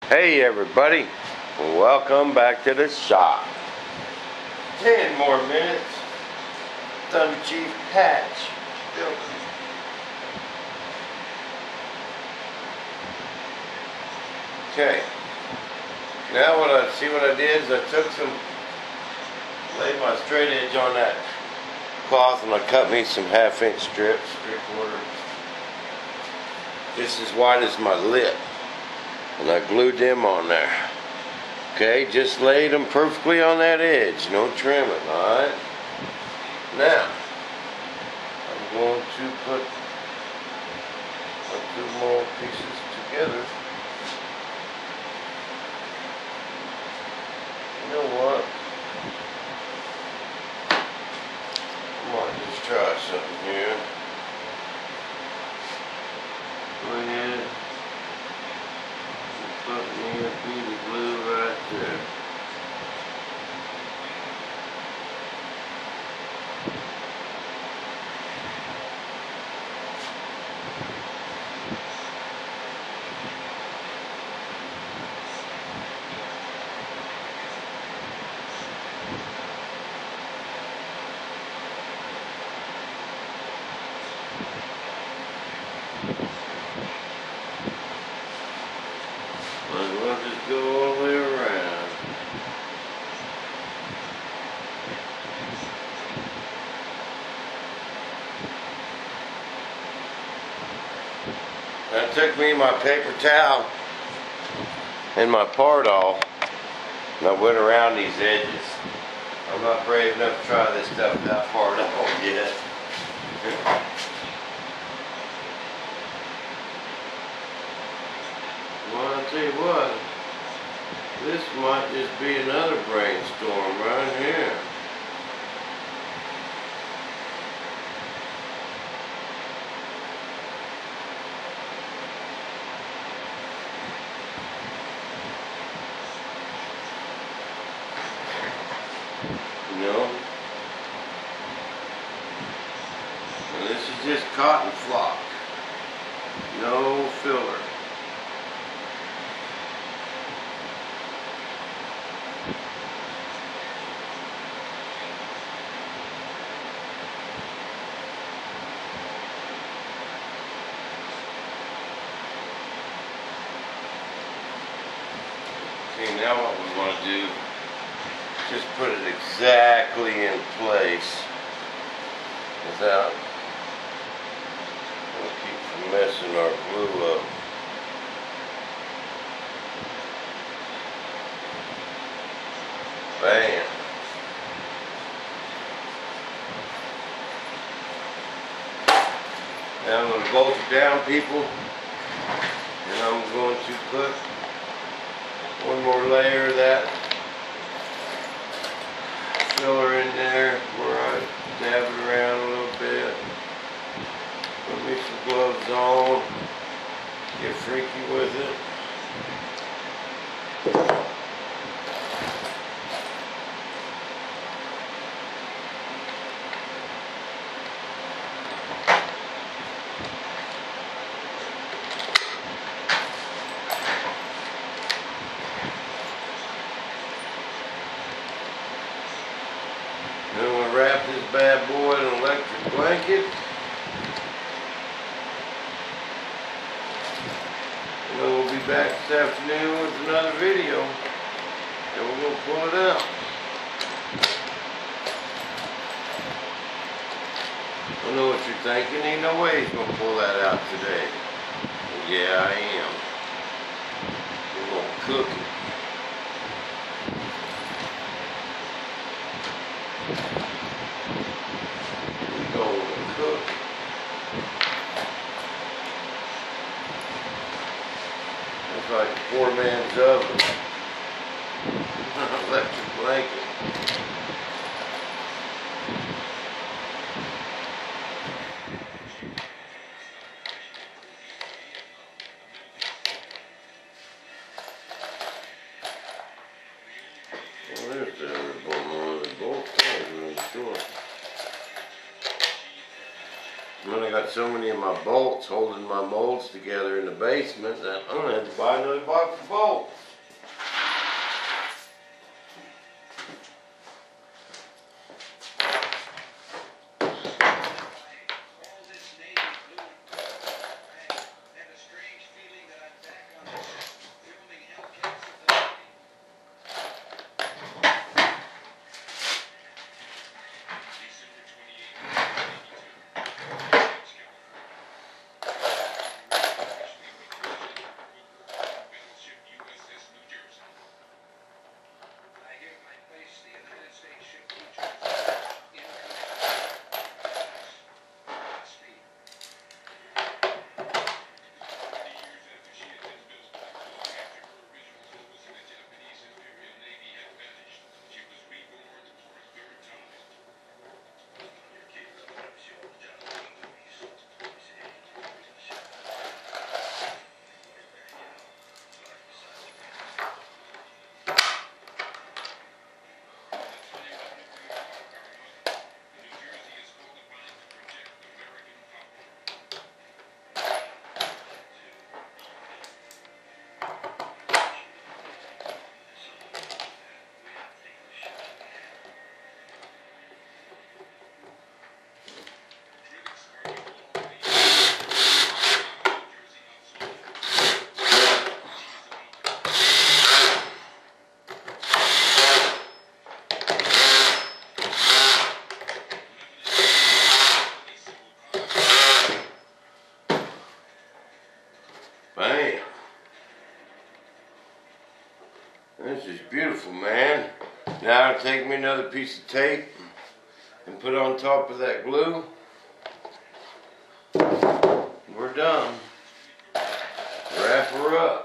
Hey everybody, welcome back to the shop. 10 more minutes. Thunder Chief hatch. Okay. Now what I did is I took laid my straight edge on that cloth and I cut me some 1/2 inch strips, 3/4. Just as wide as my lip. And I glued them on there. Okay, just laid them perfectly on that edge, no trimming, alright? Now, I'm going to put my 2 more pieces together. You know what? I might just try something here. Go ahead. Put me a bead of glue right there. Might well just go all the way around. I took me my paper towel and my Pardol and I went around these edges. I'm not brave enough to try this stuff that far down yet. Well, I'll tell you what, this might just be another brainstorm right here. You know? And this is just cotton flock. No filler. Okay, now what we want to do, just put it exactly in place without keep from messing our glue up. Bam. Now I'm going to bolt it down, people, and I'm going to put one more layer of that filler in there where I dab it around a little bit. Put me some gloves on. Get freaky with it. Then I'm going to wrap this bad boy in an electric blanket. And then we'll be back this afternoon with another video. And we're going to pull it out. I know what you're thinking. Ain't no way he's going to pull that out today. Well, yeah, I am. We're going to cook it. We're going to cook it. It's like a poor man's oven. Electric blanket. Well, there's the other bolt. Both sides really short. And then I got got so many of my bolts holding my molds together in the basement that I'm gonna have to buy another box of bolts. Bam. This is beautiful, man. Now I'll take me another piece of tape and put it on top of that glue. We're done. Wrap her up.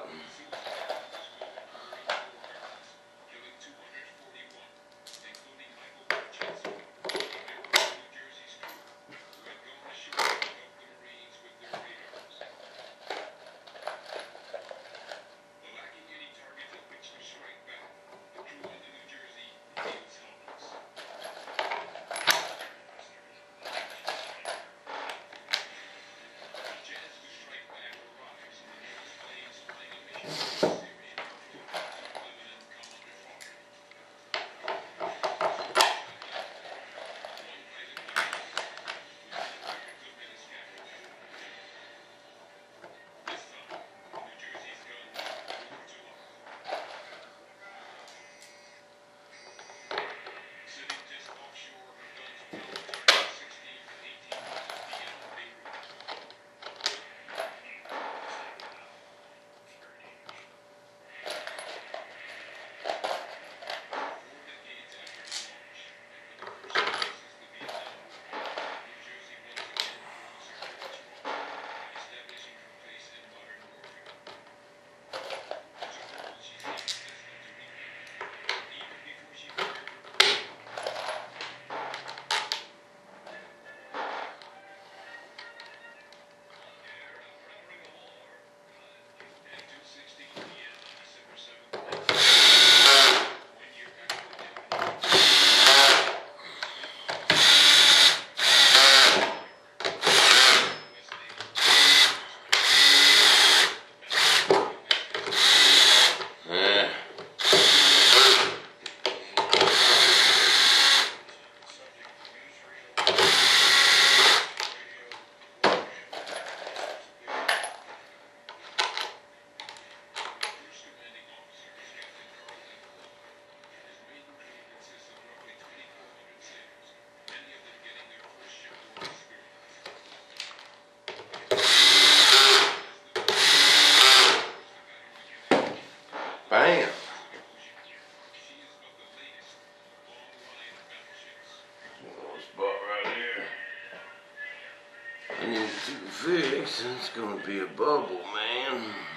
Bam. Little spot right here. I need to fix. It's gonna be a bubble, man.